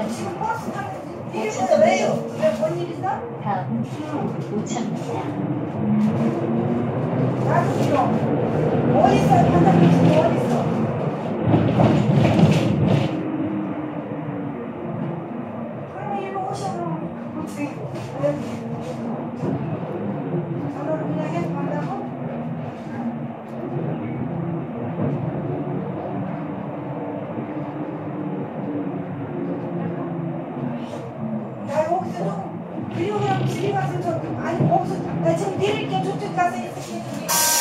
지금 버스 타고 이래서 왜요? 왜 뭔 일 있어? 다음 오창입니다. 나도 싫어. 어딨어? 판단이 지금 어딨어? 그러면 일로 오셔. 전화로 그냥 해서 간다고? 나 여기서 좀 그리고 그냥 집에 가서 저 아니 거기서 나 지금 내릴게 저쪽 가서 있을게.